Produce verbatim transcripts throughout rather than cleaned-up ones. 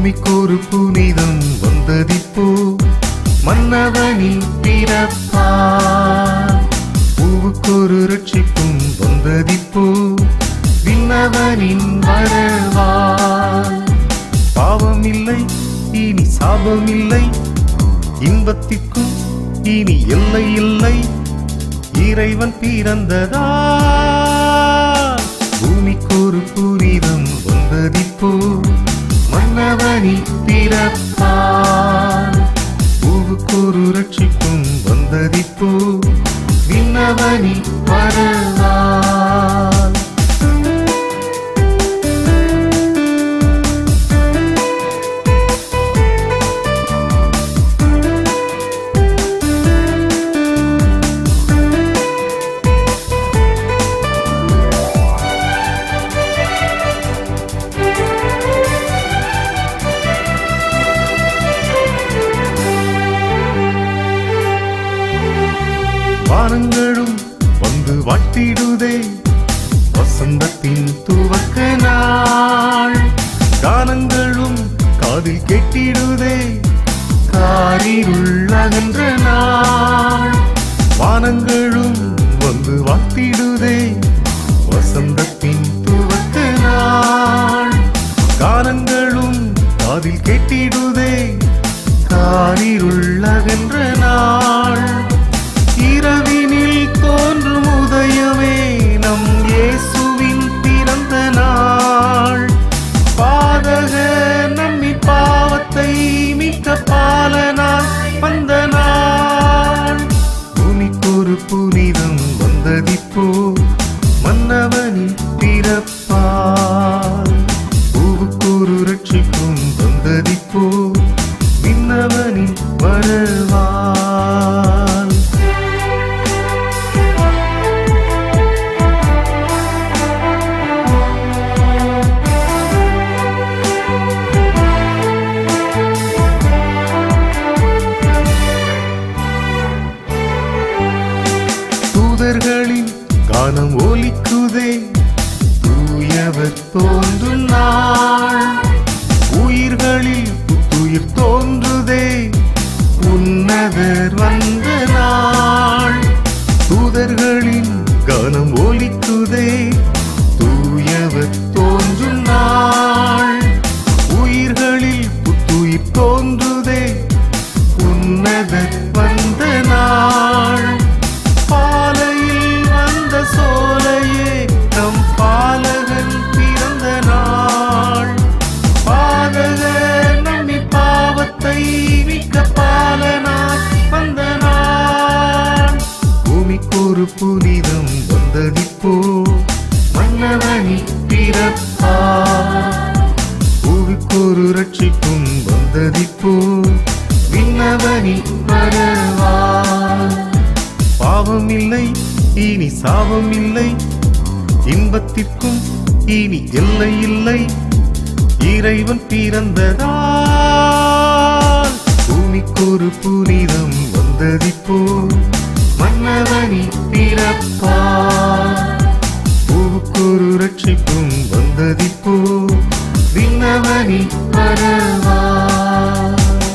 பூமிக்கொரு புனிதம் வந்ததிப்போ மன்னவனின் பிறப்பார். பூவுக்கொரு ரட்சிப்பும் வந்ததிப்போ விண்ணவனின் வரவார். பாவம் இல்லை இனி சாபம் இல்லை, இன்பத்திற்கும் இனி எல்லை இல்லை, இறைவன் பிறந்ததா. பூமிக்கொரு புனிதம் வந்ததிப்போ மன்னவனின் பிறப்பார். பூவுக்கொரு ரட்சிப்பும் வந்ததிப்போ விண்ணவனின் வரவார். வானங்களும் வந்து வாழ்த்திடுதே வசந்தத்தின் துவக்க நாள். கானங்களும் காதில் கேட்டிடுதே காரிருள் அகன்ற நாள். வானங்களும் வந்து வாழ்த்திடுதே வசந்தத்தின் துவக்க நாள். கானங்களும் காதில் கேட்டிடுதே காரிருள் அகன்ற நாள். இரவினில் தோன்றும் உதயமே நம் இயேசுவின் பிறந்த நாள். பாதக நம்மி பாவத்தை மீட்க பாலனாய் வந்த நாள். பூமிக்கொரு புனிதம் வந்ததிப்போ மன்னவனின் பிறப்பார். பூவுக்கொரு ரட்சிப்பும் வந்ததிப்போ விண்ணவனின் வரவார். தூதர்களின் கானம் ஒலிக்குதே தூயவர் தோன்றும் நாள். உயிர்களில் புத்துயிர் தோன்றுதே உன்னதர் வந்த நாள். தூதர்களின் கானம் ஒலிக்குதே தூயவர் தோன்றும் நாள். உயிர்களில் புத்துயிர் தோன்றுதே உன்னதர் வந்த நாள். பாலையில் வந்த சோலையே நம் பாலகன் பிறந்த நாள். பாதக நம்மி பாவத்தை மிக்க பாலனாய் வந்த நாள். பூமிக்கொரு புனிதம் வந்ததிப்போ மன்னவனின் பிறப்பார். பூவுக்கொரு ரட்சிப்பும் வந்ததிப்போ விண்ணவனின் வரவார். பாவம் இல்லை இனி சாபம் இல்லை, இன்பத்திற்கும் இனி எல்லை இல்லை, இறைவன் பிறந்ததால். பூமிக்கொரு புனிதம் வந்ததிப்போ மன்னவனின் பிறப்பார். பூவுக்கொரு ரட்சிப்பும் வந்ததிப்போ விண்ணவனின் வரவார்.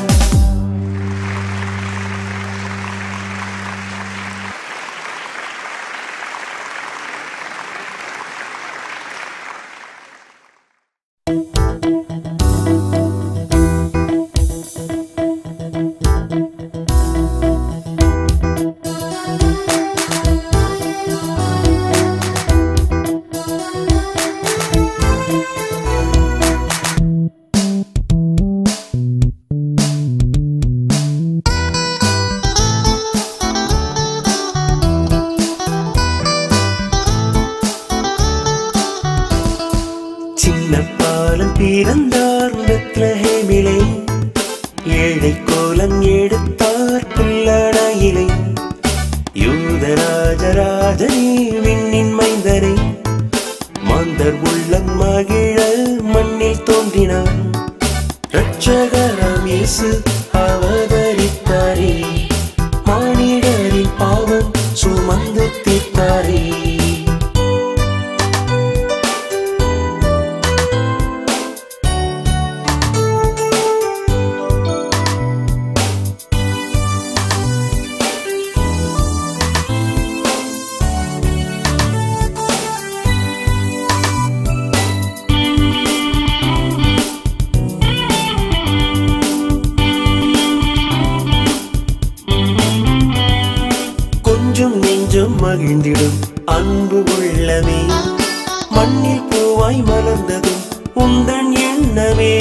பிறந்தார் பெத்லஹேமிலே, ஏழை கோலம் எடுத்தார் புல்லணையிலே. யூதராஜராஜனே விண்ணின் மைந்தரே, மாந்தர் உள்ளம் மகிழ மண்ணில் தோன்றினார். இரட்சகராம் இயேசு அவதரித்தாரே, மானிடரின் பாவம் சுமந்து தீர்த்தாரே. மகிழ்ந்திடும் அன்பு உள்ளமே, மண்ணில் பூவாய் மலர்ந்ததும் உந்தன் எண்ணமே.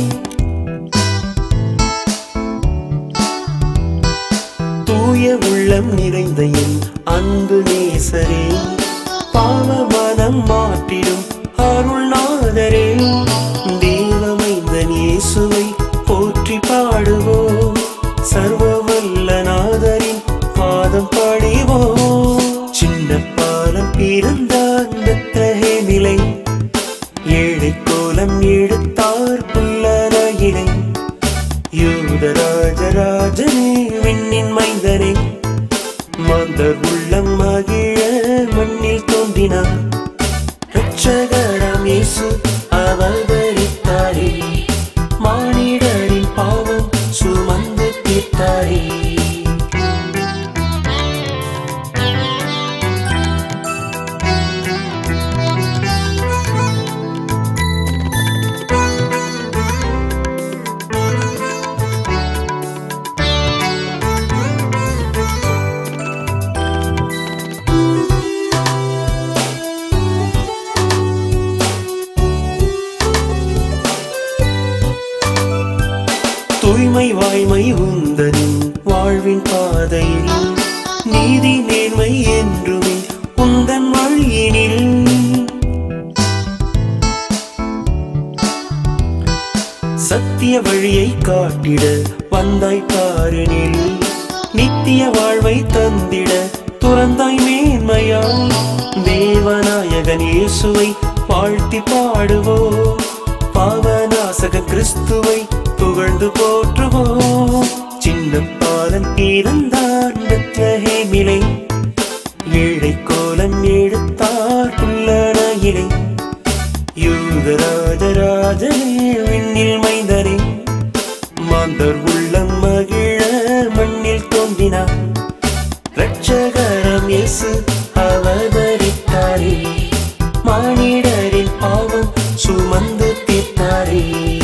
தூய உள்ளம் நிறைந்த என் அன்பு நேசரே, பாவ மனம் மாற்றிடும் அருள்நாதரே. தேவமைந்தன் இயேசுவை போற்றி பாடுவோம், சர்வ வல்ல நாதரின் பாதம் பாடிவோம். சின்ன பாலம் பிறந்தான் பெத்லகேமிலே, ஏழை கோலம் எடுத்தார் புல்லரையிலே. யூதராஜ ராஜனே விண்ணின் மைந்தனே, மாந்தர் உள்ளம் மகிழ மண்ணில் தோன்றினார். இரட்சகராம் இயேசு அவதரித்தாரே, மானிடரின் பாவம் சுமந்து தீர்த்தாரே. தூய்மை வாய்மை உந்தனின் வாழ்வின் பாதையில், நீதி நேர்மை என்றுமே உந்தன் வழியினில். சத்திய வழியை காட்டிட வந்தாய் பாரினில், நித்திய வாழ்வை தந்திட துறந்தாய் மேன்மையாய். தேவநாயகன் இயேசுவை வாழ்த்தி பாடுவோம், பாவநாசக கிறிஸ்துவை புகழ்ந்து போற்றுவோம். சின்ன பாலன் பிறந்தான் பெத்லகேமிலே, ஏழை கோலம் எடுத்தார் புல்லரையிலே. யூதராஜ ராஜனே விண்ணில் மைந்தனே, மாந்தர் உள்ளம் மகிழ மண்ணில் தோன்றினார். இரட்சகராம் இயேசு அவதரித்தாரே, மானிடரின் பாவம் சுமந்து தீர்த்தாரே.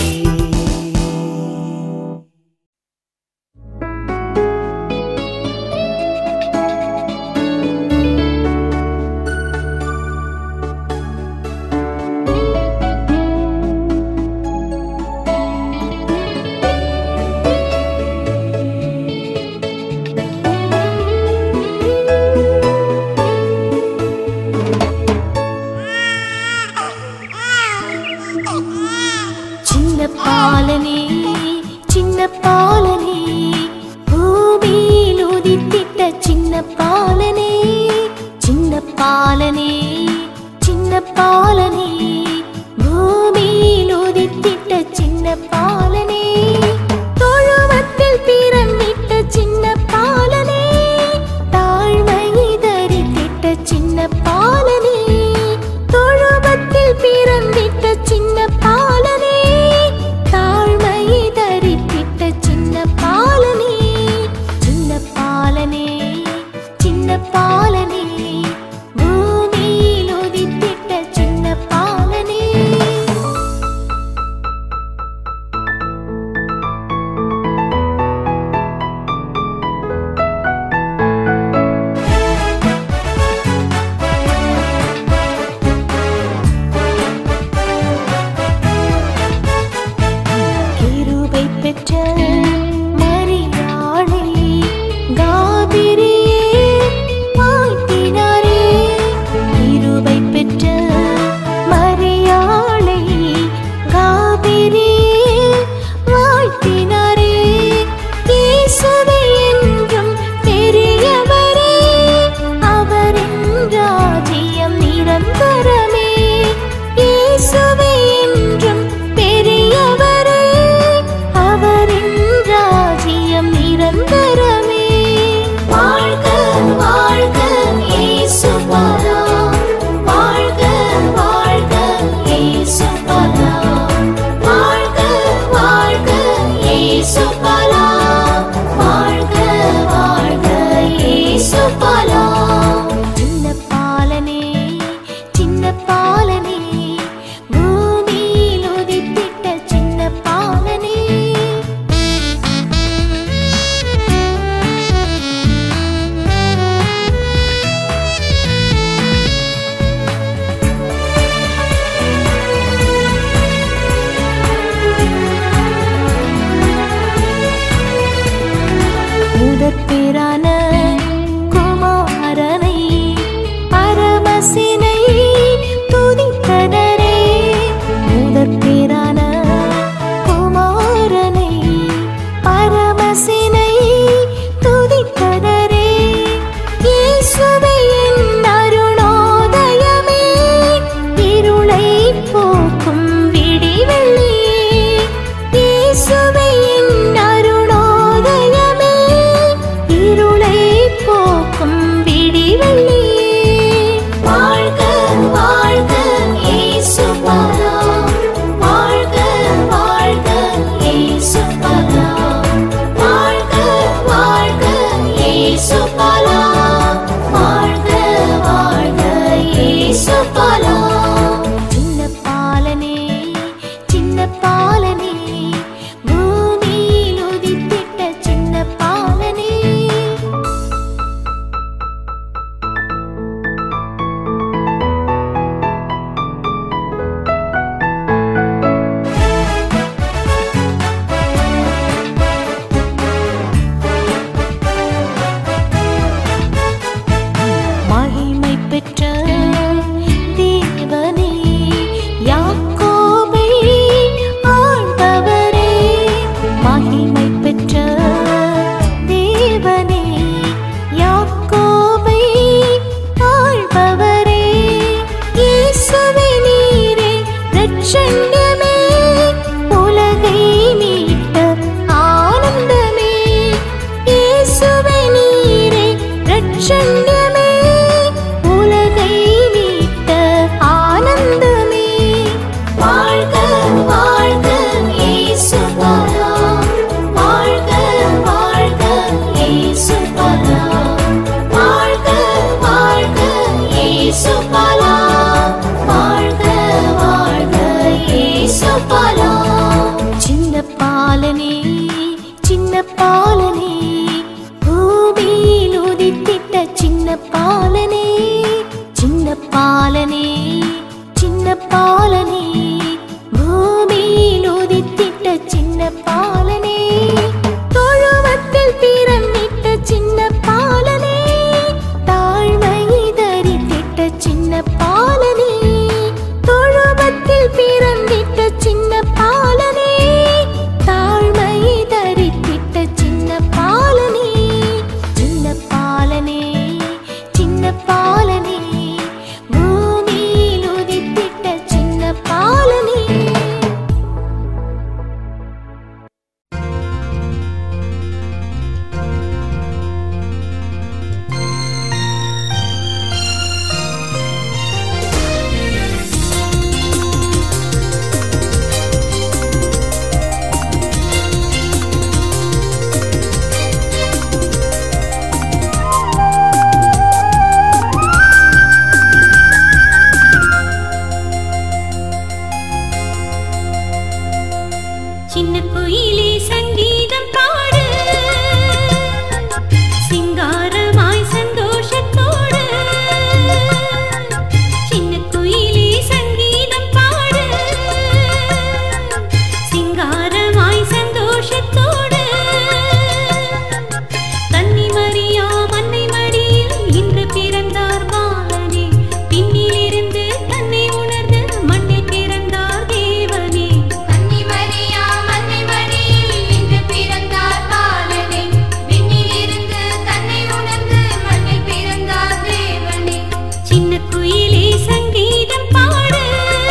பாலனே சின்ன பாலனே, பூமியில் உதித்திட்ட சின்ன பாலனே. சின்ன பாலனே சின்ன பாலனே, பூமியில் உதித்திட்ட சின்ன பாலனே. தொழுவத்தில் பிறந்திட்ட சின்ன பாலனே, தாழ்மையை தரித்திட்ட சின்ன பாலனே. தொழுவத்தில் பிறந்திட்ட சின்ன பாலனே, பாலனே, பூமியில் உதித்திட்ட சின்ன பாலனே. பாலனே சின்ன பாலனே பூமியில் உதித்திட்ட சின்ன பாலனே தொழுவத்தில் பிறந்திட்ட சின்ன பாலனே தாழ்மையை தரித்திட்ட சின்ன பாலனே தொழுவத்தில் பிறந்திட்ட சின்ன பாலனே தாழ்மையை தரித்திட்ட சின்ன பாலனே சின்ன பாலனே சின்ன பாலனே பூமியில் உதித்திட்ட சின்ன பாலனே சின்ன குயிலே சங்கீதம் பாடு சிங்காரமாய் சந்தோஷத்தோடு சின்ன குயிலே சங்கீதம் பாடு சிங்காரமாய் சந்தோஷத்தோடு கன்னி மரியா மன்னை மடியில் இன்று பிறந்தார் பாலனே பின்னிலிருந்து தன்னை உணர்ந்து மண்ணில் பிறந்தார் தேவனே கன்னி மரியா மன்னை மடியில் இன்று பிறந்தார் பாலனே பின்னிலிருந்து தன்னை உணர்ந்து மண்ணில் பிறந்தார் தேவனே சின்ன குயிலே சங்கீதம் பாடு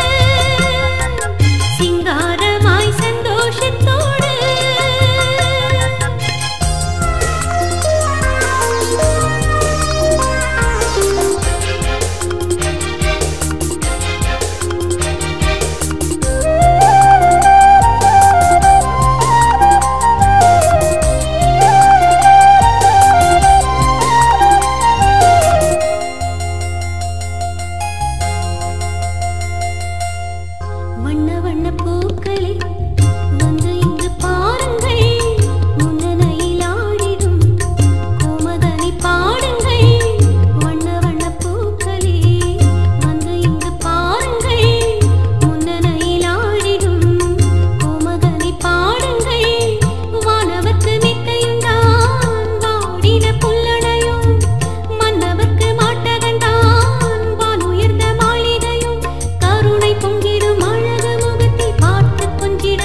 சிங்காரமாய் சந்தோஷத்தோடு வண்ண வண்ண பூக்களே வந்து இங்கு பாருங்கள் முன்னணையில் ஆடிடும் கோமகனி பாடுங்கள் வண்ண வண்ண பூக்களே வந்து இங்கு பாருங்கள் முன்னணையில் ஆடிடும் கோமகனி பாடுங்கள் வானவர்க்கு மெத்தையுண்டான் வாடின புல்லணையும் மன்னவர்க்கு மாட்டகண்டான் வான் உயர்ந்த மாளிகையும் கருணை பொங்கிடும் அழகு முகத்தை பார்த்து கொஞ்சிட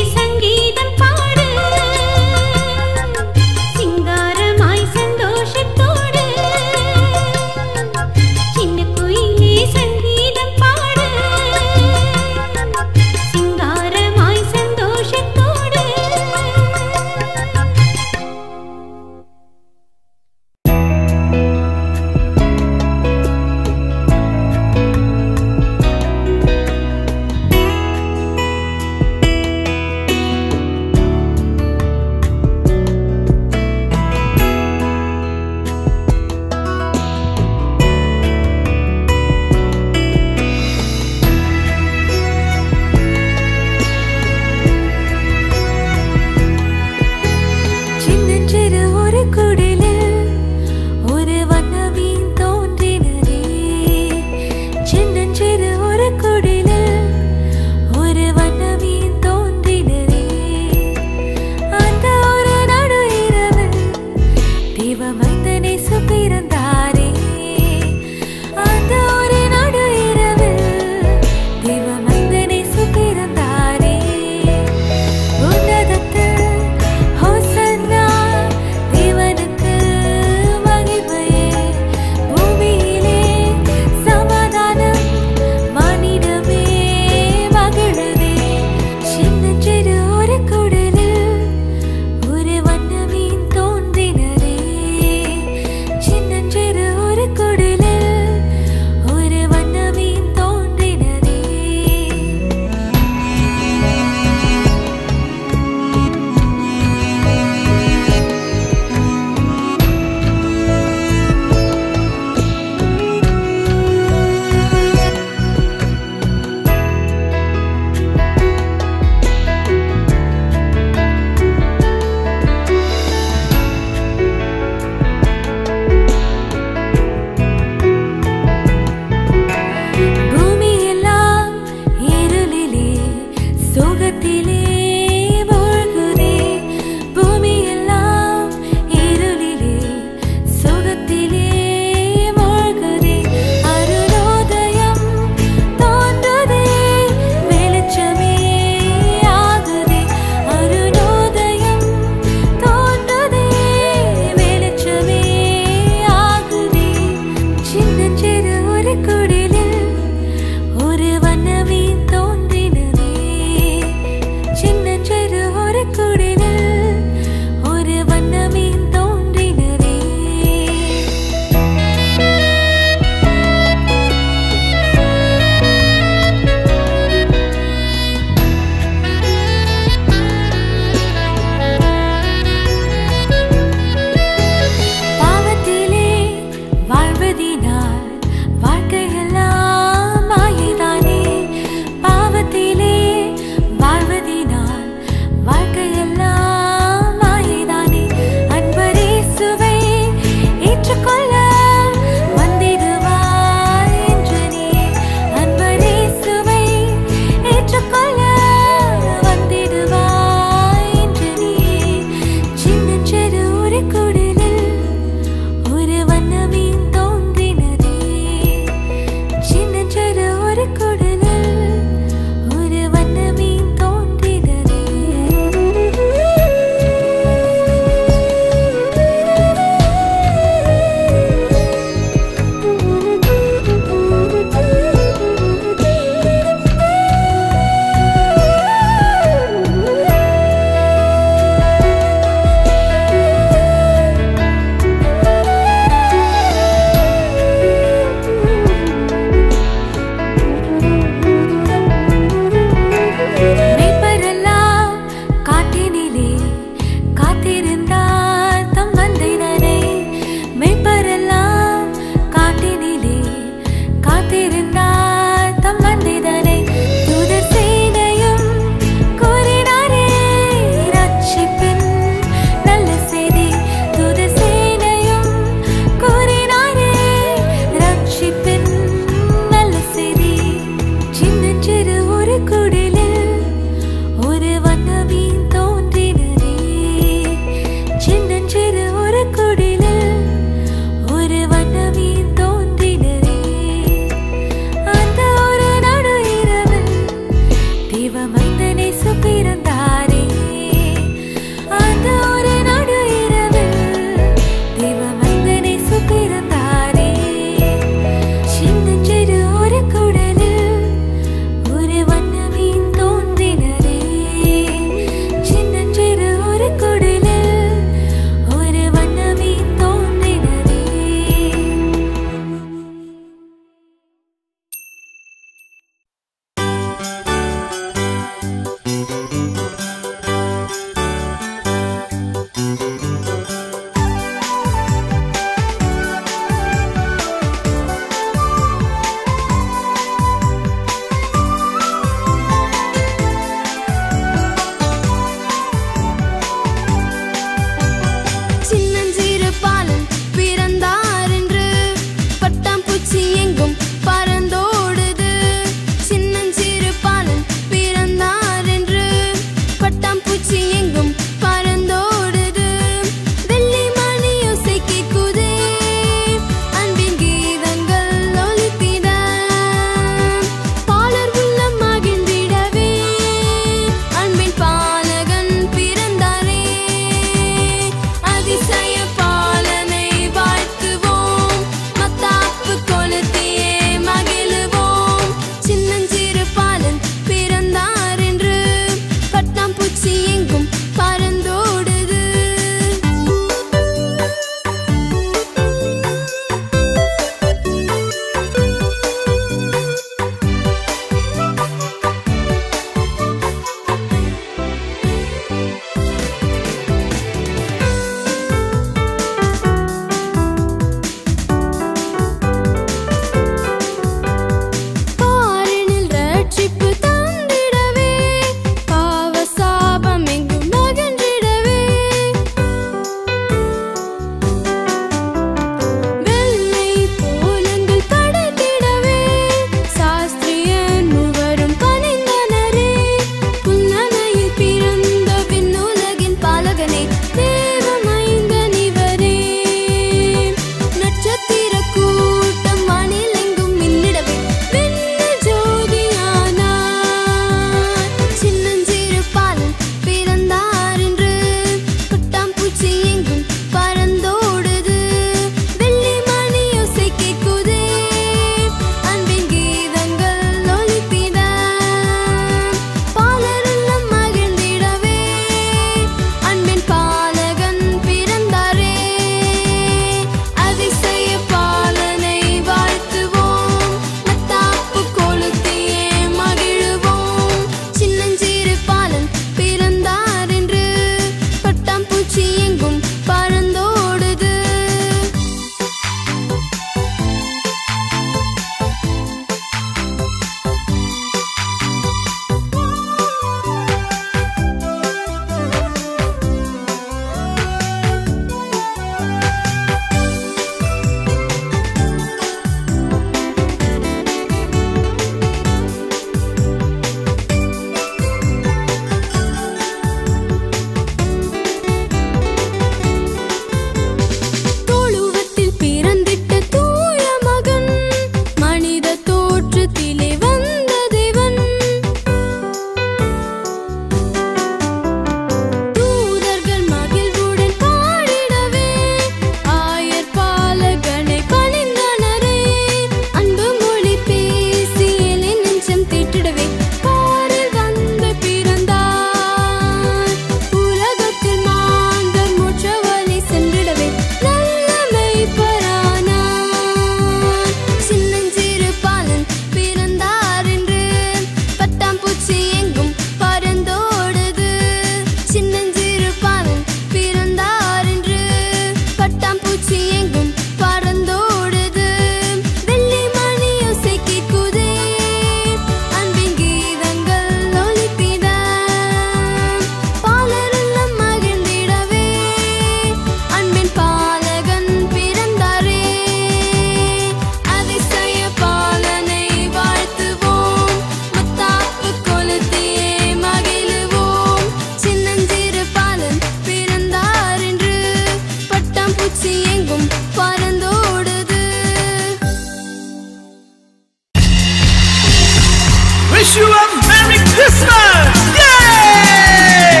wish you a Merry Christmas! Yay!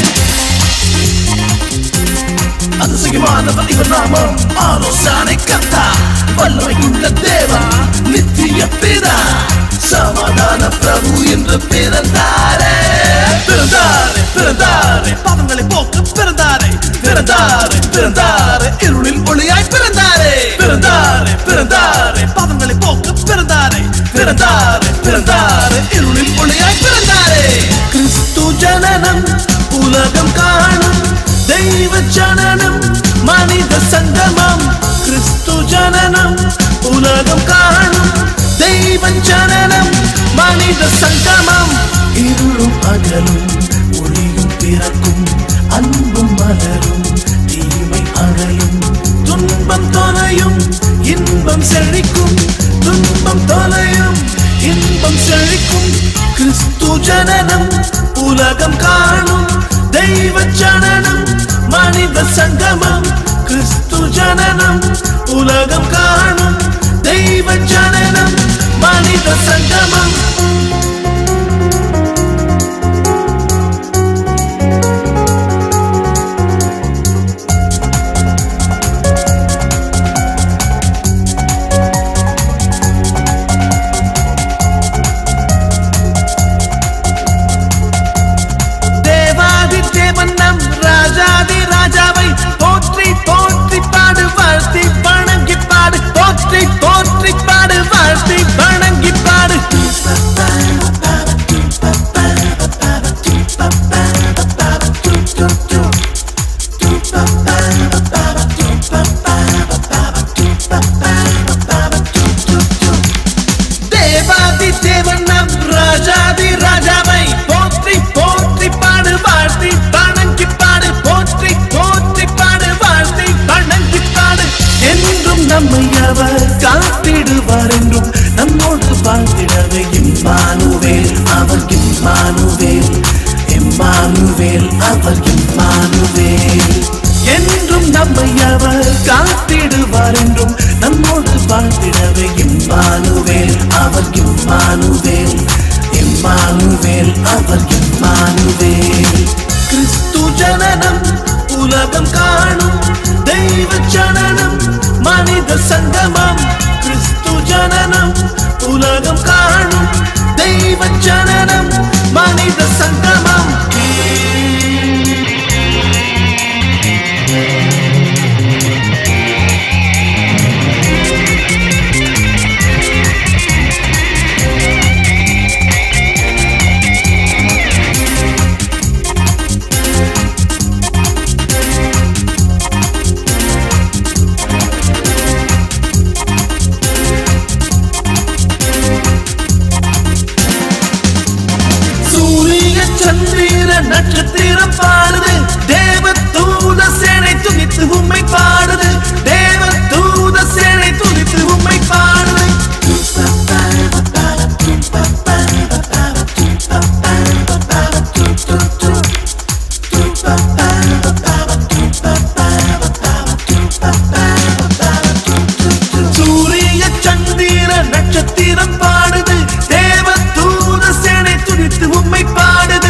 அதிசயமானவர் இவர் நாமம் ஆலோசனை கர்த்தா வல்லமையுள்ள தேவா நித்திய பிதா சமாதான பிரபு என்று பிறந்தாரே பிறந்தாரே பிறந்தாரே பாவங்களை போக்க பிறந்தாரே பிறந்தாரே பிறந்தாரே இருளில் ஒளியாய் பிறந்தாரே பிறந்தாரே பிறந்தாரே பாவங்களை போக்க பிறந்தாரே பிறந்தாரே பிறந்தாரே இருளில் ஒளியாய் பிறந்தாரே கிறிஸ்து ஜனனம் உலகம் காணும் தெய்வ ஜனனம் மனித சங்கமம் கிறிஸ்து ஜனனம் உலகம் காணும் தெய்வ ஜனனம் மனித சங்கமம் இருளும் அகலும் ஒளியும் பிறக்கும் அன்பும் மலரும் தீமை அகலும் துன்பம் தொலையும் இன்பம் செழிக்கும் துன்பம் தொலையும் இன்பம் செழிக்கும் கிறிஸ்து ஜனனம் உலகம் காணும் தெய்வ ஜனனம் மனித சங்கமம் கிறிஸ்து ஜனனம் உலகம் காணும் தெய்வ ஜனனம் மனித சங்கமம் ராஜாதி ராஜாவை போற்றி போற்றி பாடு வாழ்த்தி வணங்கி பாடு போற்றி போற்றி பாடு வாழ்த்தி வணங்கி பாடு தேவாதி தேவன் நம் ராஜாதி ராஜாவை போற்றி போற்றி பாடு வாழ்த்தி வணங்கி பாடு போற்றி போற்றி பாடு வாழ்த்தி வணங்கி பாடு என்றும் நம்மை அவர் காத்திடுவார் என்றும் நம்மோடு வாழ்ந்திடவே இம்மானுவேல் அவர் இம்மானுவேல் இம்மானுவேல் அவர் இம்மானுவேல் என்றும் நம்மை அவர் காத்திடுவார் என்றும் நம்மோடு வாழ்ந்திடவே இம்மானுவேல் அவர் இம்மானுவேல் இம்மானுவேல் அவர் இம்மானுவேல் கிறிஸ்து ஜனனம் உலகம் காணும் தெய்வ ஜனனம் மனித சங்கமம் கிறிஸ்து ஜனனம் உலகம் காணும் தெய்வ ஜனனம் மனித சங்கமம் நட்சத்திரம் பாடுது தேவ தூத சேனை துதித்து உம்மை பாடுது தேவ தூத சேனை துதித்து உம்மை பாடுது சூரிய சந்திர நட்சத்திரம் பாடுது தேவ தூத சேனை துதித்து உம்மை பாடுது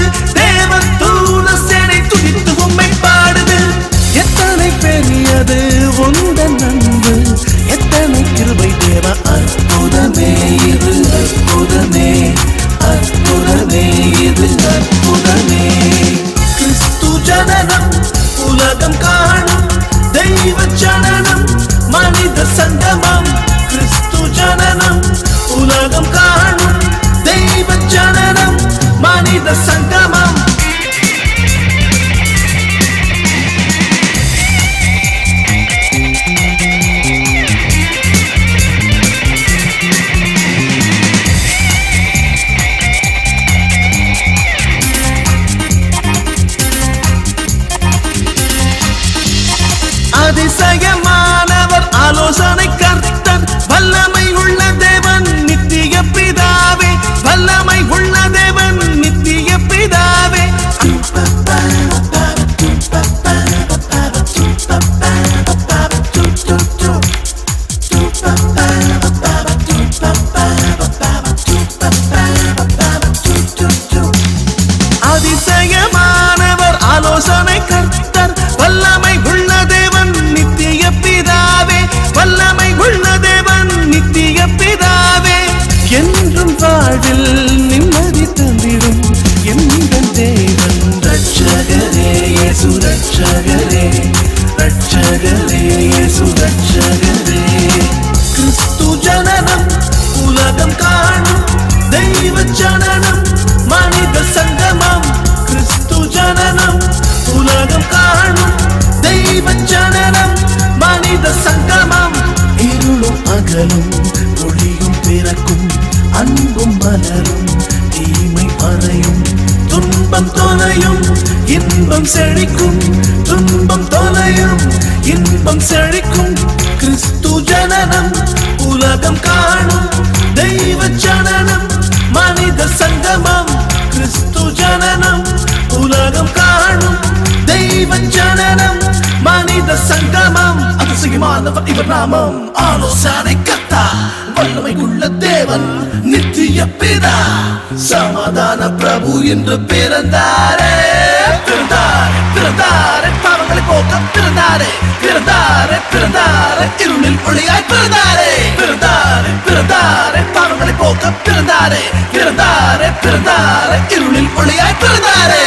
எத்தனை பெரியது உந்தன் அன்பு எத்தனை கிருபை தேவ அற்புதமே இது அற்புதமே அற்புதமே இது அற்புதமே கிறிஸ்து ஜனனம் உலகம் காணும் தெய்வ ஜனனம் மனித சங்கமம் கிறிஸ்து ஜனனம் உலகம் காணும் தெய்வ ஜனனம் மனித சங்கமம் அதிசயமானவர் ஆலோசனை கர்த்தர் வல்லமை உள்ள தேவன் நித்திய பிதாவே வல்லமை உள்ள தேவன் நித்திய பிதாவே ரட்சகரே ரட்சகரே இயேசு ரட்சகரே கிறிஸ்து ஜனனம் உலகம் காணும் தெய்வ ஜனனம் மனித சங்கமம் கிறிஸ்து ஜனனம் உலகம் காணும் தெய்வ ஜனனம் மனித சங்கமம் இருளும் அகலும் ஒளியும் பிறக்கும் அன்பும் மலரும் தீமை மறையும் துன்பம் தொலையும் இன்பம் செழிக்கும் துன்பம் தொலையும் இன்பம் செழிக்கும் கிறிஸ்து ஜனனம் உலகம் காணும் தெய்வ ஜனனம் மனித சங்கமம் கிறிஸ்து ஜனனம் உலகம் காணும் தெய்வ ஜனனம் மனித சங்கமம் அதிசயமானவர் இவர் நாமம் ஆலோசனை கர்த்தா வல்லமை உள்ள தேவன் நித்திய பிதா சமாதான பிரபு என்று பிறந்தாரே பிறந்தாரே பிறந்தாரே பாவங்களை போக்க பிறந்தாரே பிறந்தாரே பிறந்தாரே இருளில் ஒளியாய் பிறந்தாரே பிறந்தாரே பிறந்தாரே பாவங்களை போக்க பிறந்தாரே பிறந்தாரே பிறந்தாரே இருளில் ஒளியாய் பிறந்தாரே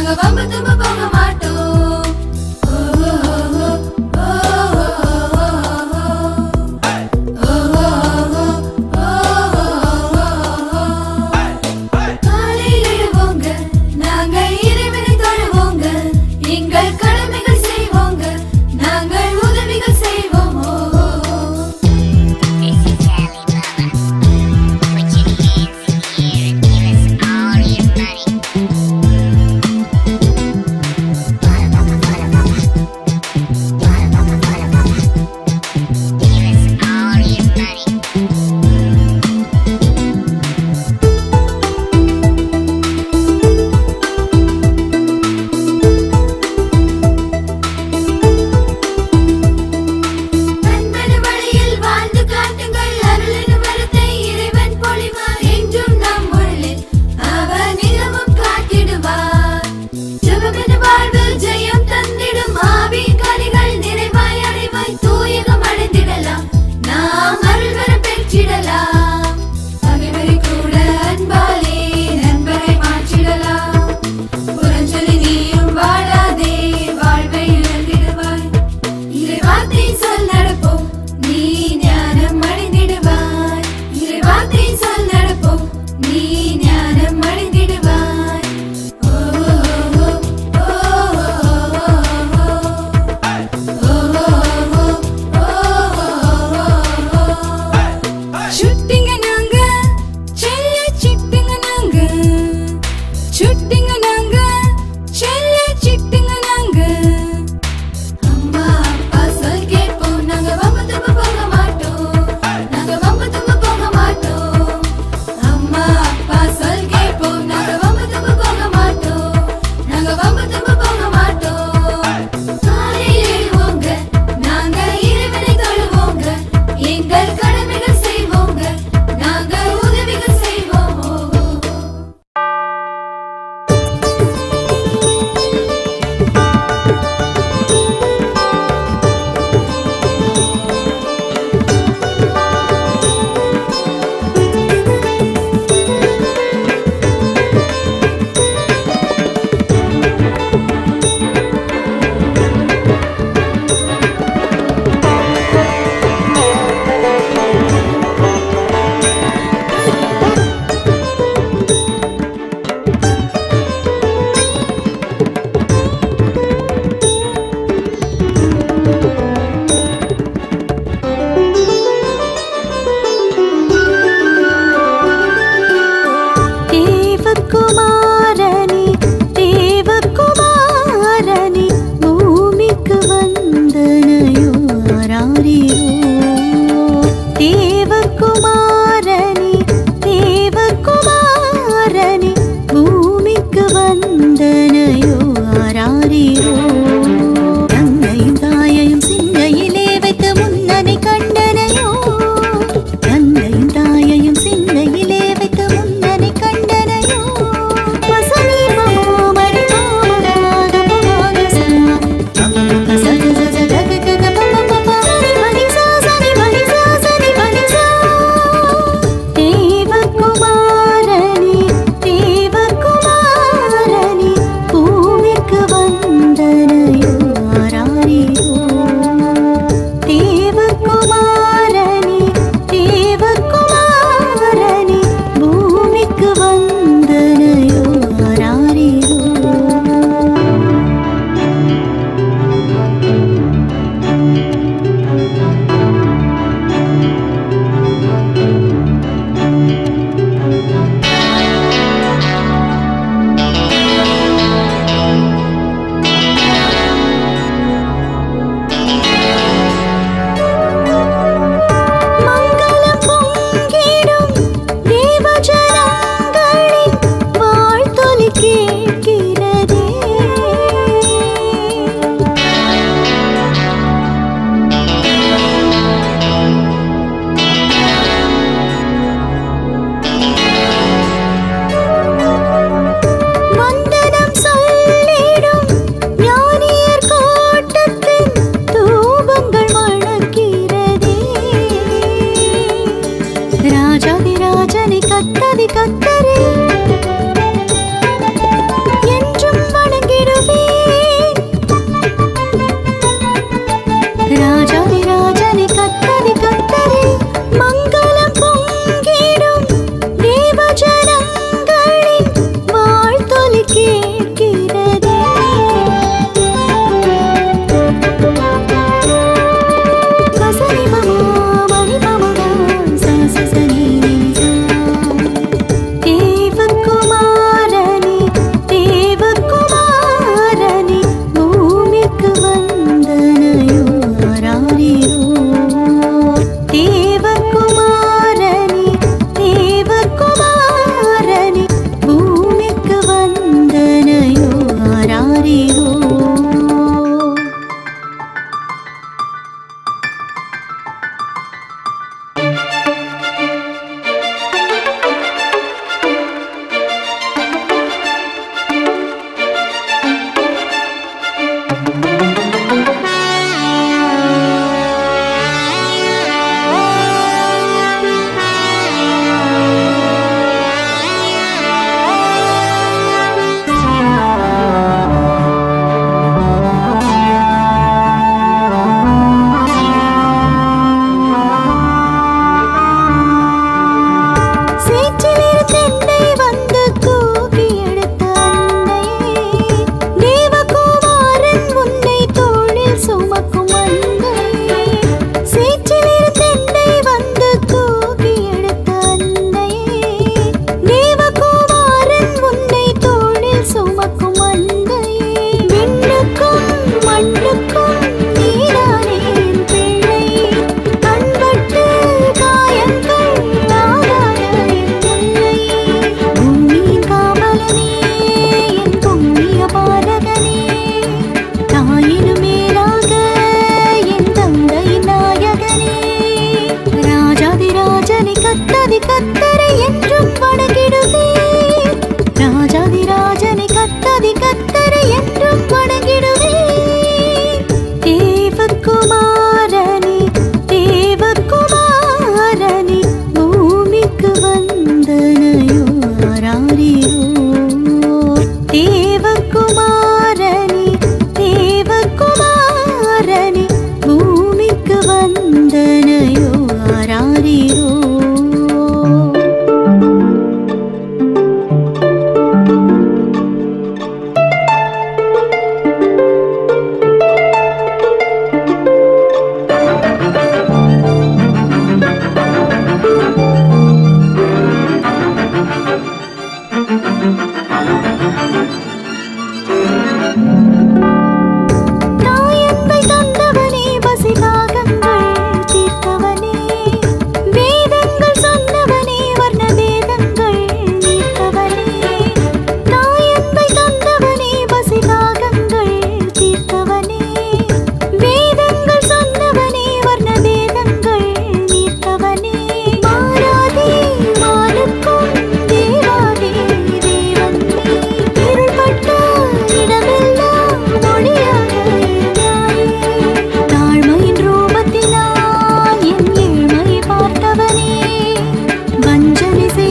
கத்தரி கத்தரி என்றும் வணங்கி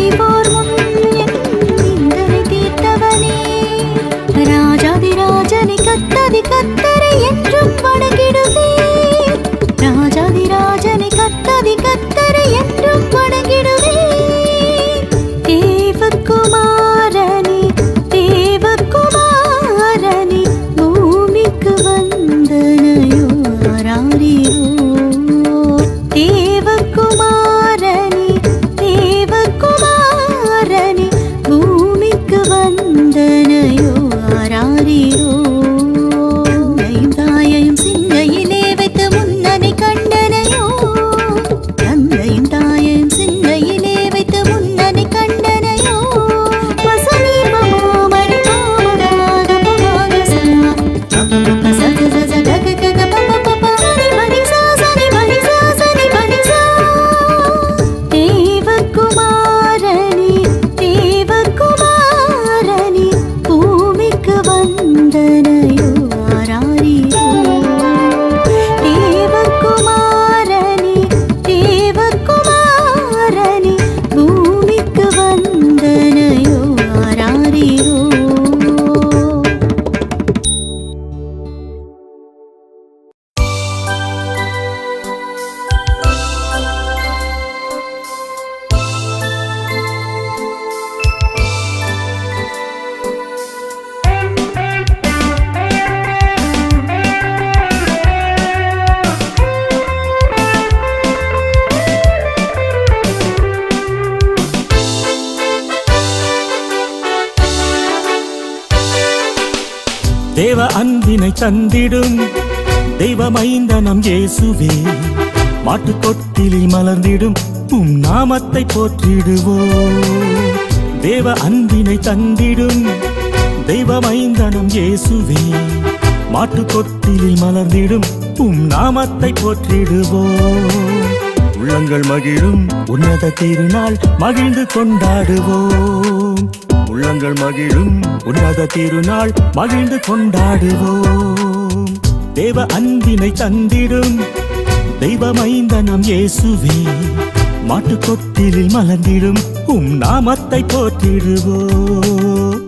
செய்வோர் முன் என் நிந்தனை தீர்த்தவனே. ராஜாதிராஜனை கத்ததி கத்தரை என்றும் வணங்கிடுவேன். ராஜாதிராஜனை கத்ததி கத்தரை என்றும் வணங்கிடுவேன். தேவகுமாரனே தேவகுமாரனே பூமிக்கு வந்தனையோ ஆராரிரோ. தேவகுமாரனே தேவகுமாரனே பூமிக்கு வந்தனையோ ஆராரிரோ. தந்தையும் தாயையும் சிந்தையிலே வைத்து முன்னனை கண்டனையோ. தந்தையும் தாயையும் சிந்தையிலே வைத்து முன்னனை கண்டனையோ. வசனி மமோ மணி மாமதாக பமாக சா. பப்ப சக சக கக கக பப்ப பப்ப சனி மணி சா சனி மணி சா சனி மணி சா. தேவகுமாரனே தேவகுமாரனே பூமிக்கு வந்தனையோ ஆராரிரோ. தேவகுமாரனே தேவகுமாரனே பூமிக்கு வந்தனையோ ஆராரிரோ. தேவ அன்பினை தந்திடும் தெய்வமைந்தனம் இயேசுவே. மாட்டுக்கொட்டிலில் மலர்ந்திடும் உம் நாமத்தை போற்றிடுவோம். தேவ அன்பினை தந்திடும் தெய்வமைந்தனம் இயேசுவே. மாட்டுக்கொட்டிலில் மலர்ந்திடும் உம் நாமத்தை போற்றிடுவோம். உள்ளங்கள் மகிழும் உன்னத திருநாள் மகிழ்ந்து கொண்டாடுவோம். உள்ளங்கள் மகிழும் உன்னத திருநாள் மகிழ்ந்து கொண்டாடுவோம். தேவ அன்பினை தந்திடும் தெய்வமைந்தனம் இயேசுவே. மாட்டுக்கொட்டிலில் மலர்ந்திடும் உம் நாமத்தை போற்றிடுவோம்.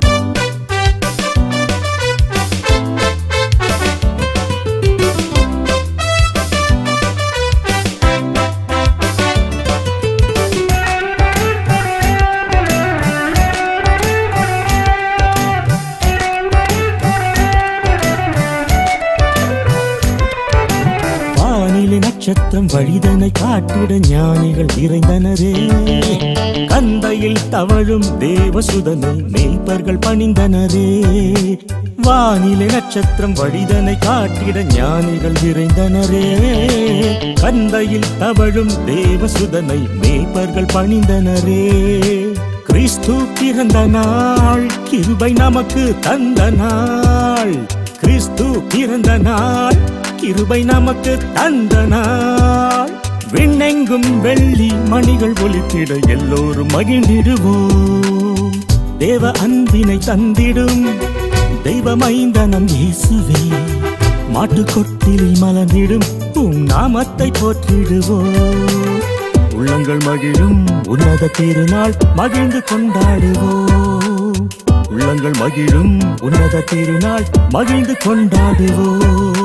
நட்சத்திரம் வழிதனை காட்டிட ஞானிகள் இறைந்தனரே. கந்தையில் தவழும் தேவசுதனை மேய்ப்பர்கள் பணிந்தனரே. வானிலை நட்சத்திரம் வழிதனை காட்டிட ஞானிகள் இறைந்தனரே. கந்தையில் தவழும் தேவசுதனை மேய்ப்பர்கள் பணிந்தனரே. கிறிஸ்து பிறந்த நாள் கிருபை நமக்கு தந்த நாள். கிறிஸ்து பிறந்த நாள் கிருபை நமக்கு தந்த நாள். விண்ணெங்கும் வெள்ளி மணிகள் ஒலித்திட எல்லோரும் மகிழ்ந்திடுவோம். தேவ அன்பினை தந்திடும் தெய்வமைந்தனம் இயேசுவே. மாட்டுக்கொட்டிலில் மலர்ந்திடும் உம் நாமத்தை போற்றிடுவோம். உள்ளங்கள் மகிழும் உன்னத திருநாள் மகிழ்ந்து கொண்டாடுவோம். உள்ளங்கள் மகிழும் உன்னத திருநாள் மகிழ்ந்து கொண்டாடுவோம்.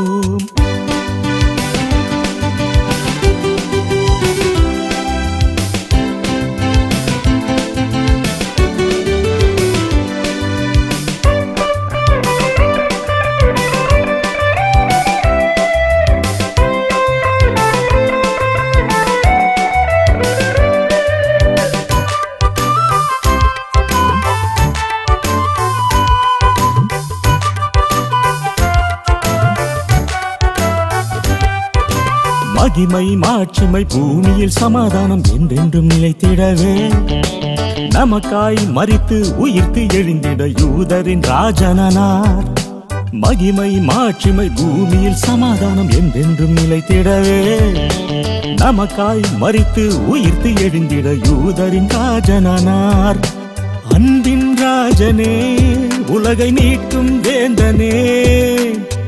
மகிமை மாட்சிமை பூமியில் சமாதானம் என்றென்றும் நிலைத்திடவே. நமக்காய் மரித்து உயிர்த்து எழுந்திட யூதரின் ராஜனானார். மகிமை மாட்சிமை பூமியில் சமாதானம் என்றென்றும் நிலைத்திடவே. நமக்காய் மரித்து உயிர்த்து எழுந்திட யூதரின் ராஜனானார். அன்பின் ராஜனே உலகை மீட்கும் வேந்தனே.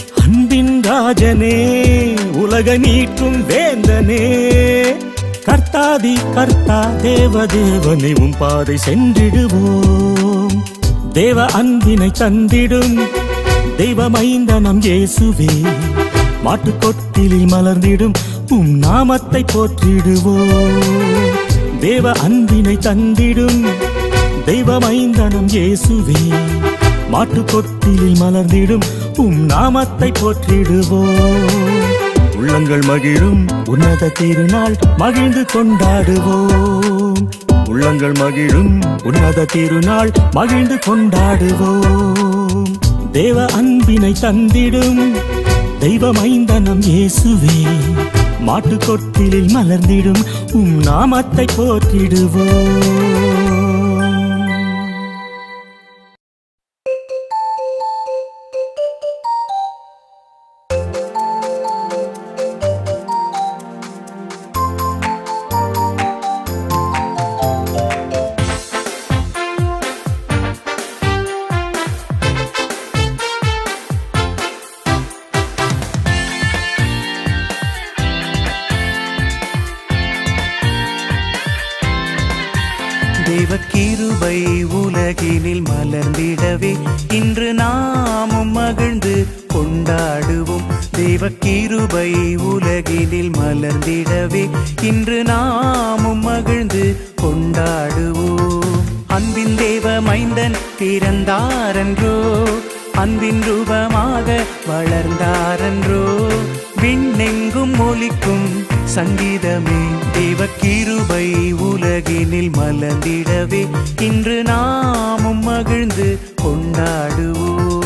அன்பின் ராஜனே உலகை மீட்கும் வேந்தனே. கர்த்த கர்த்தாதி கர்த்தா தேவ தேவனை உன் பாதை சென்றிடுவோம். தேவ அன்பினை தந்திடும் தெய்வமைந்தனம் இயேசுவே, மாட்டுக்கொட்டிலில் மலர்ந்திடும் உம் நாமத்தை போற்றிடுவோம். தேவ அன்பினை தந்திடும் தெய்வமைந்தனம் இயேசுவே, மாட்டுக்கொட்டிலில் மலர்ந்திடும் உம் நாமத்தை போற்றிடுவோம். உள்ளங்கள் மகிழும் உன்னத திருநாள் மகிழ்ந்து கொண்டாடுவோம். உள்ளங்கள் மகிழும் உன்னத திருநாள் மகிழ்ந்து கொண்டாடுவோம். தேவ அன்பினை தந்திடும் தெய்வமைந்தனம் இயேசுவே, மாட்டுக்கொட்டிலில் மலர்ந்திடும் உம் நாமத்தை போற்றிடுவோம். தேவக்கிருபை உலகினில் மலர்ந்திடவே இன்று நாமும் மகிழ்ந்து கொண்டாடுவோம். தேவக்கிருபை உலகினில் மலர்ந்திடவே இன்று நாமும் மகிழ்ந்து கொண்டாடுவோம். அன்பின் தேவ மைந்தன் பிறந்தாரன்றோ, அன்பின் ரூபமாக வளர்ந்தாரன்றோ, விண்ணெங்கும் ஒலிக்கும் சங்கீதமே. தேவக்கிருபை உலகினில் மலர்ந்திடவே இன்று நாமும் மகிழ்ந்து கொண்டாடுவோம்.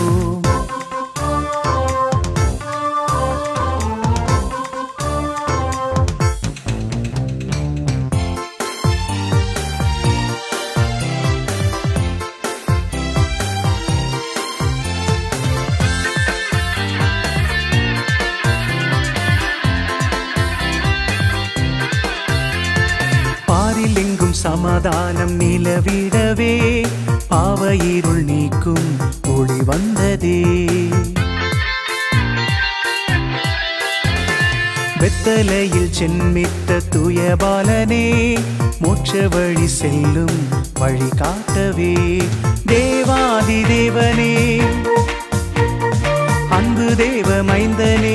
பாரிலெங்கும் சமாதானம் நிலவிடவே பாவ இருள் நீக்கும் ஒளி வந்ததே. பெத்தலையில் சென்மித்த தூய பாலனே, மோட்ச வழி செல்லும் வழி காட்டவே. தேவாதி தேவனே, அன்பு தேவ மைந்தனே,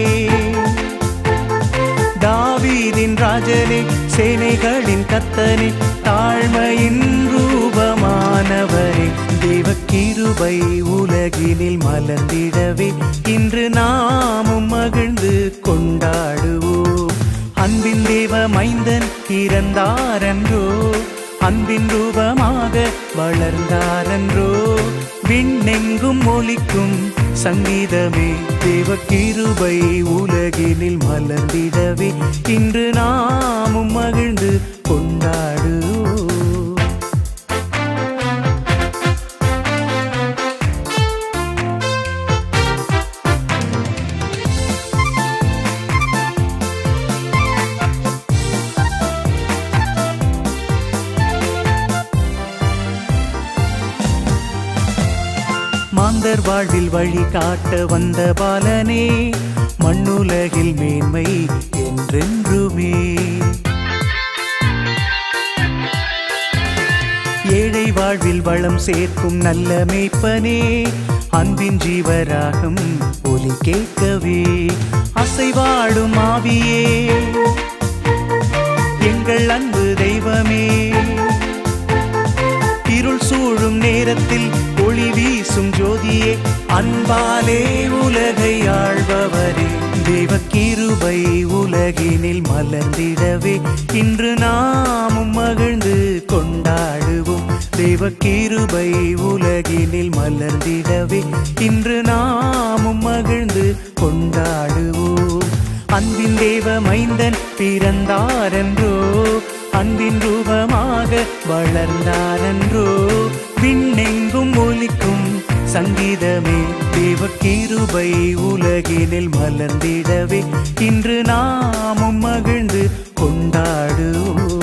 தாவீதின் ராஜனே, சேனைகளின் கர்த்தனே, தாழ்மையின் ரூபமானவரே. தேவக்கிருபை உலகினில் மலர்ந்திடவே இன்று நாமும் மகிழ்ந்து கொண்டாடுவோம். அன்பின் தேவ மைந்தன் பிறந்தாரன்றோ, அன்பின் ரூபமாக வளர்ந்தாரன்றோ, விண்ணெங்கும் ஒலிக்கும் சங்கீதமே. தேவக்கிருபை உலகினில் மலர்ந்திடவே இன்று நாமும் மகிழ்ந்து கொண்டாடுவோம். மாந்தர் வாழ்வில் வழி காட்ட வந்த பாலனே, மண்ணுலகில் மேன்மை என்றென்றுமே. ஏழை வாழ்வில் வளம் சேர்க்கும் நல்ல மேய்ப்பனே, அன்பின் ஜீவராகம் ஒலி கேட்கவே. அசைவாடும் ஆவியே, எங்கள் அன்பு தெய்வமே, இருள் சூழும் நேரத்தில் ஒளி வீசும் ஜோதியே, அன்பாலே உலகை ஆள்பவரே. தேவக்கிருபை உலகினில் மலர்ந்திடவே இன்று நாமும் மகிழ்ந்து கொண்டாடுவோம். தேவக்கிருபை உலகினில் மலர்ந்திடவே இன்று நாமும் மகிழ்ந்து கொண்டாடுவோம். அன்பின் தேவ மைந்தன் பிறந்தாரன்றோ, அன்பின் ரூபமாக வளர்ந்தாரன்றோ, விண்ணெங்கும் ஒலிக்கும் சங்கீதமே. தேவக்கிருபை உலகினில் மலர்ந்திடவே இன்று நாமும் மகிழ்ந்து கொண்டாடுவோம்.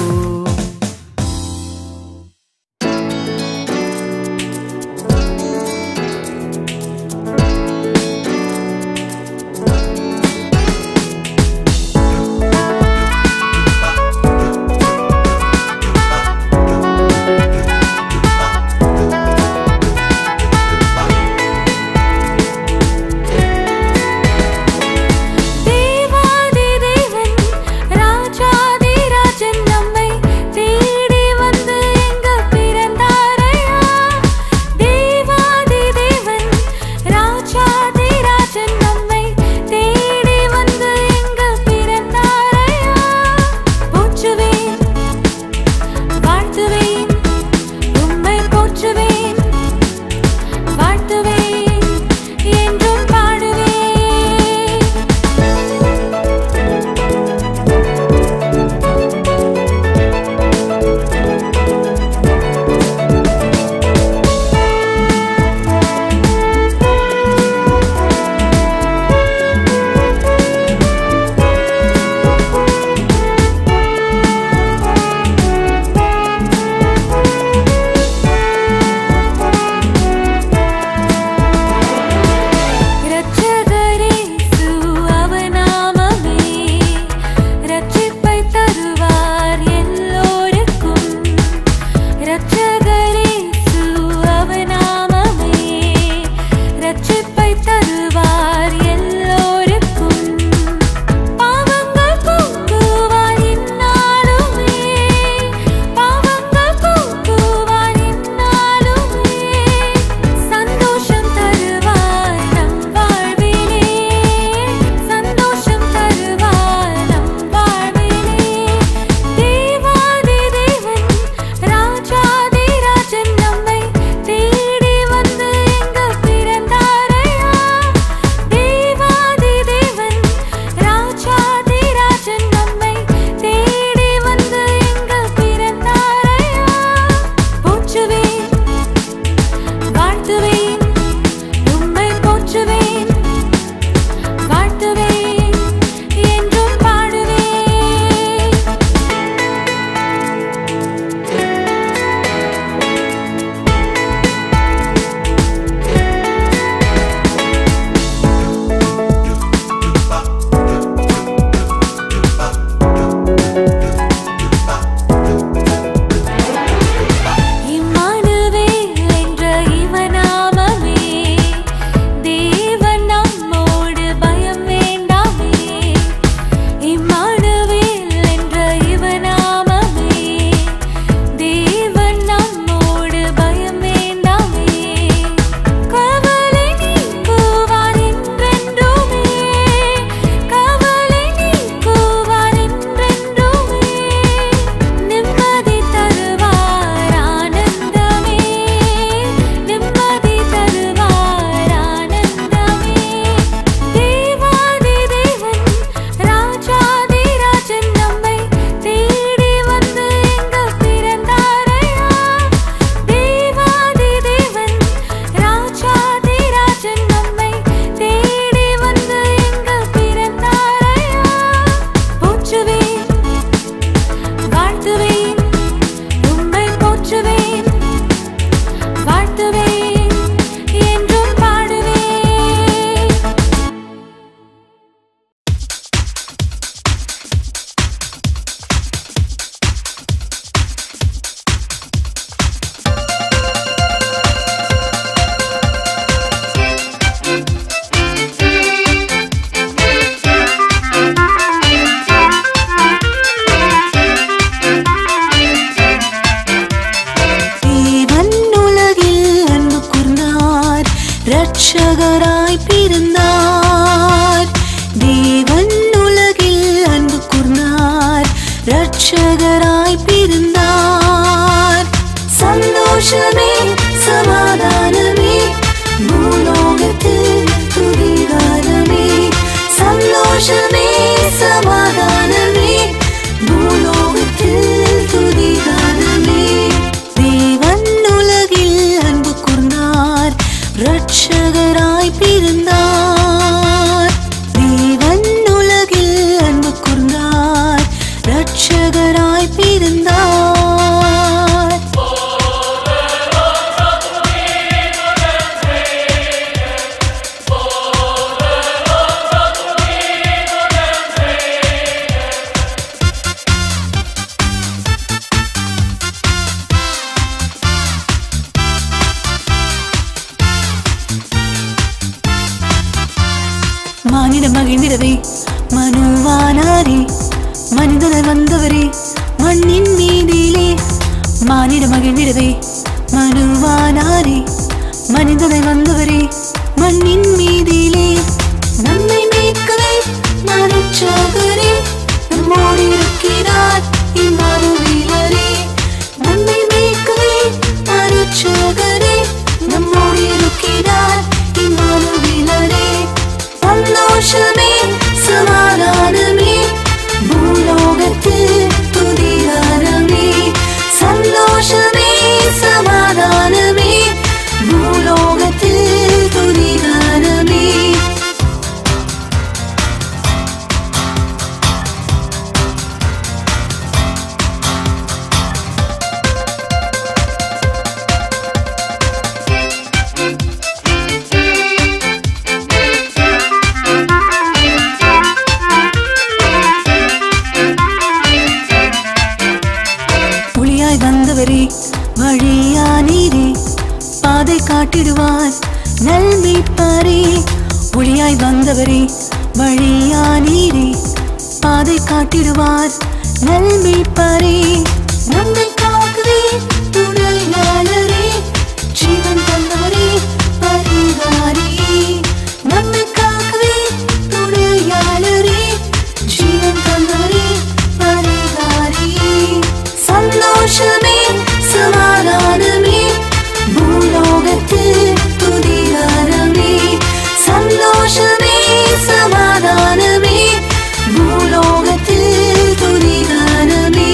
மகிழ்ந்திடவே மனுவானாரே மனிதனாய் வந்தவரே மண்ணின் மீதிலே மானிட மகிழ்ந்திடவே மனுவானாரே மனிதனாய் வந்தவரே மண்ணின் மீதிலே நம்மை மீட்கவே மனுச்சகரே நம்மோடு இருக்கிறார் இம்மானுவேலரே நம்மை மீட்கவே மனுச்சகரே நம்மோடு இருக்கிறார் இம்மானுவேலரே சந்தோஷமே சமாதானமே பூலோகத்தில் துதிகாரமே சந்தோஷமே சமாதானமே பூலோகத்தில் துதிகாரமே வழியானீரே பாதை காட்டிடுவார் நல்மீட்பரே ஒளியாய் வந்தவரே வழியானீரே பாதை காட்டிடுவார் நல்மீட்பரே நம்மை காக்கவே துணையாளரே ஜீவன் தந்தவரே பரிகாரே நம்மை காக்கவே துணையாளரே ஜீவன் தந்தவரே பரிகாரே சந்தோஷமே சமாதானமே பூலோகத்தில் துதிகாரமே சந்தோஷமே சமாதானமே பூலோகத்தில் துதிகாரமே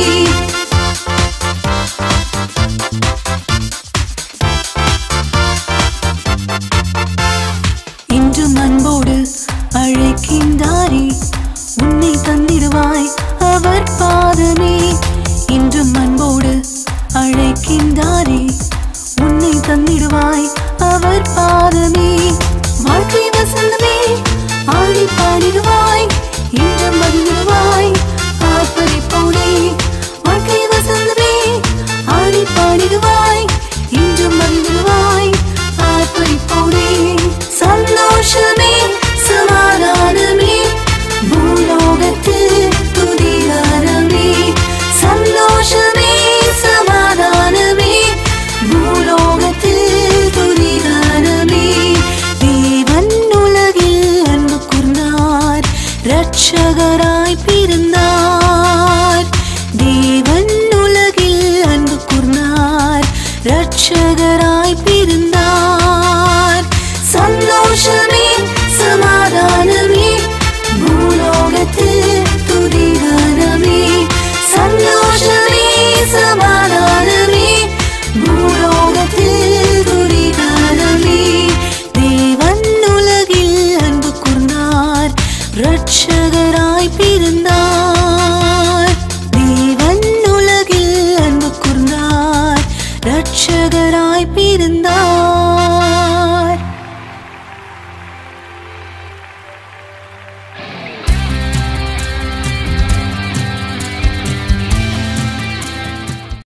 இன்றும் அன்போடு அழைக்கின்றாரே உன்னை தந்திடுவாய் அவர் பாதமே இன்றும் அன்போடு அழைக்கின்றாரே உன்னை தந்திடுவாய் அவர் பாதமே வாழ்க்கை வசந்தமே ஆடி பாடிடுவாய் இன்றும் மகிழ்வாய் ஆர்ப்பரிப்போனே வாழ்க்கை வசந்தமே ஆடி பாடிடுவாய் இன்றும் மகிழ்வாய் ஆர்ப்பரிப்போனே சந்தோஷமே சமாதானமே பூலோகத்தில் துதிகாரமே சந்தோஷமே சமாதானமே பூலோகத்தில் துதிகாரமே தேவன் உலகில் அன்பு கூர்ந்தார் இரட்சகராய் பிறந்தார் தேவன் உலகில் அன்பு கூர்ந்தார் இரட்சகராய் பிறந்தார்